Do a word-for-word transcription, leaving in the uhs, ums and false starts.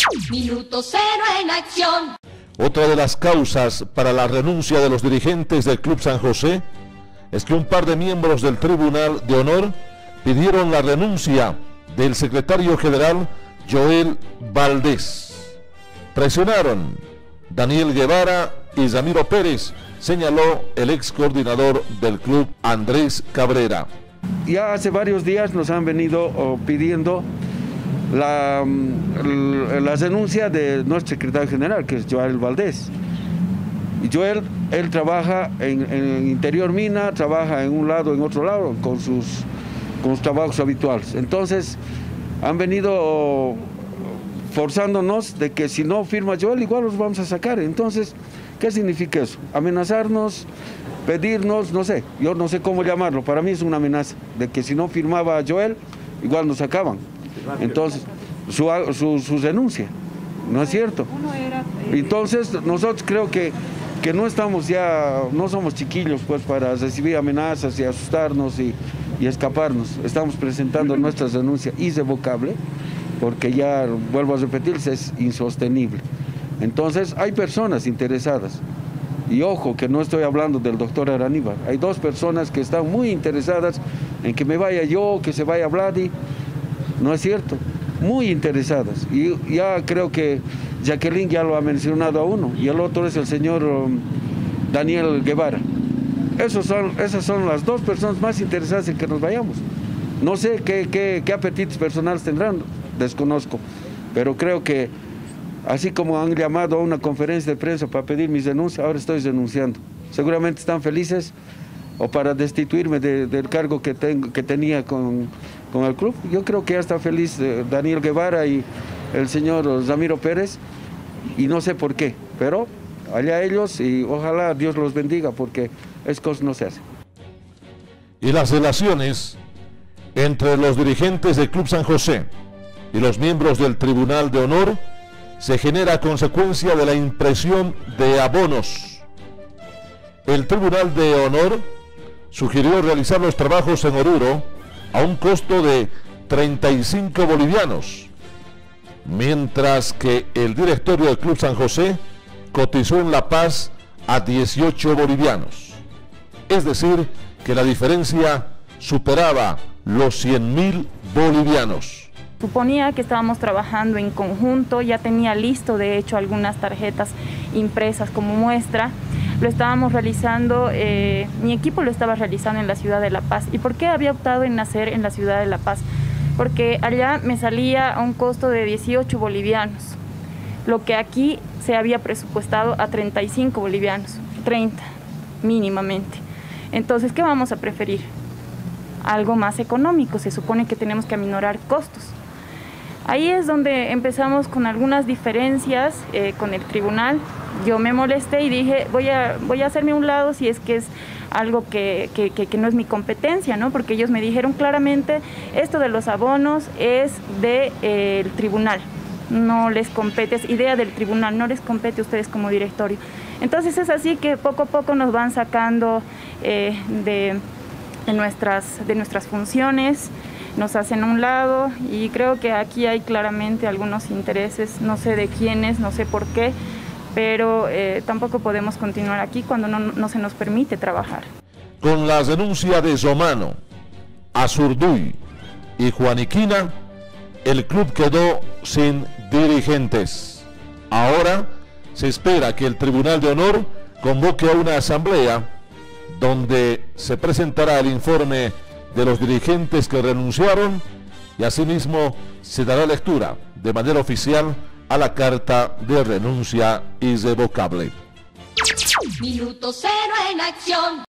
Minuto cero en acción. Otra de las causas para la renuncia de los dirigentes del Club San José es que un par de miembros del Tribunal de Honor pidieron la renuncia del secretario general Joel Valdés. Presionaron Daniel Guevara y Ramiro Pérez, señaló el ex coordinador del club Andrés Cabrera. Ya hace varios días nos han venido oh, pidiendo la, la denuncia de nuestro secretario general, que es Joel Valdés. Y Joel, él trabaja en, en Interior Mina, trabaja en un lado, en otro lado, con sus, con sus trabajos habituales. Entonces, han venido forzándonos de que si no firma Joel, igual los vamos a sacar. Entonces, ¿qué significa eso? Amenazarnos, pedirnos, no sé, yo no sé cómo llamarlo. Para mí es una amenaza de que si no firmaba Joel, igual nos sacaban. Entonces, su, su, su denuncia, ¿no es cierto? Entonces, nosotros creo que, que no estamos ya, no somos chiquillos pues para recibir amenazas y asustarnos y, y escaparnos. Estamos presentando nuestras denuncias irrevocables, porque ya, vuelvo a repetirse, es insostenible. Entonces, hay personas interesadas. Y ojo, que no estoy hablando del doctor Araníbar. Hay dos personas que están muy interesadas en que me vaya yo, que se vaya Vladi. ¿No es cierto? Muy interesadas. Y ya creo que Jacqueline ya lo ha mencionado a uno. Y el otro es el señor um, Daniel Guevara. Esos son, esas son las dos personas más interesadas en que nos vayamos. No sé qué, qué, qué apetitos personales tendrán, desconozco. Pero creo que así como han llamado a una conferencia de prensa para pedir mis denuncias, ahora estoy denunciando. Seguramente están felices o para destituirme de, del cargo que, tengo, que tenía con, con el club. Yo creo que ya está feliz eh, Daniel Guevara y el señor Ramiro Pérez, y no sé por qué, pero allá ellos y ojalá Dios los bendiga, porque es cosa no se hace. Y las relaciones entre los dirigentes del Club San José y los miembros del Tribunal de Honor se genera a consecuencia de la impresión de abonos. El Tribunal de Honor sugirió realizar los trabajos en Oruro a un costo de treinta y cinco bolivianos, mientras que el directorio del Club San José cotizó en La Paz a dieciocho bolivianos. Es decir, que la diferencia superaba los cien mil bolivianos. Suponía que estábamos trabajando en conjunto, ya tenía listo de hecho algunas tarjetas impresas como muestra. Lo estábamos realizando, eh, mi equipo lo estaba realizando en la ciudad de La Paz. ¿Y por qué había optado en nacer en la ciudad de La Paz? Porque allá me salía a un costo de dieciocho bolivianos, lo que aquí se había presupuestado a treinta y cinco bolivianos, treinta mínimamente. Entonces, ¿qué vamos a preferir? Algo más económico, se supone que tenemos que aminorar costos. Ahí es donde empezamos con algunas diferencias eh, con el tribunal. Yo me molesté y dije, voy a, voy a hacerme a un lado si es que es algo que, que, que, que no es mi competencia, ¿no? Porque ellos me dijeron claramente, esto de los abonos es del de, eh, tribunal, no les compete, es idea del tribunal, no les compete a ustedes como directorio. Entonces es así que poco a poco nos van sacando eh, de, de, nuestras, de nuestras funciones, nos hacen a un lado y creo que aquí hay claramente algunos intereses, no sé de quiénes, no sé por qué, pero eh, tampoco podemos continuar aquí cuando no, no se nos permite trabajar. Con la denuncia de Somano, Azurduy y Juaniquina, el club quedó sin dirigentes. Ahora se espera que el Tribunal de Honor convoque a una asamblea donde se presentará el informe de los dirigentes que renunciaron y asimismo se dará lectura de manera oficial a la carta de renuncia irrevocable. Minuto cero en acción.